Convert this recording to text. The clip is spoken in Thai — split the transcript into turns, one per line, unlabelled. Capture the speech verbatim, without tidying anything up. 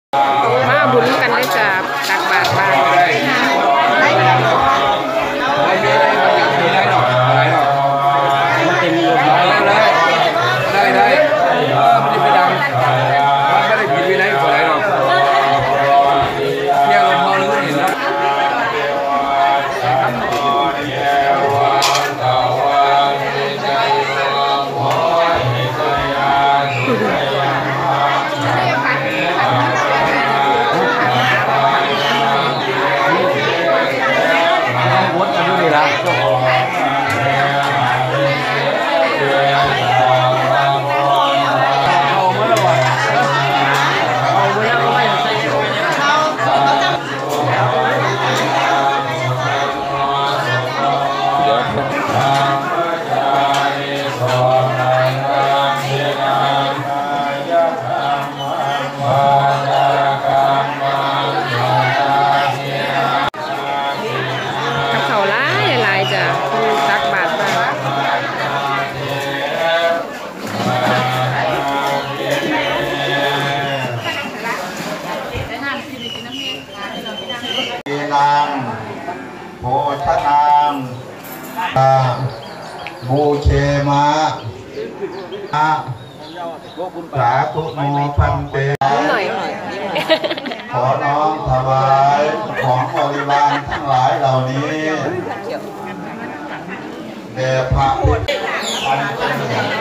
มาบุญกันได้จ้ะตักบาตรบ้าน
ได้ได้เออมันจะไปดังมันไม่ได้ผิดวินัยอะไรหรอกเนี่ยเราพอรู้เห็นแล้ววัดกันดูดีละ
นางโภชนางบูเชมาสาธุโมพันเตขอน้อมถวายของบริวารทั้งหลายเหล่านี้แด่พระพุทธ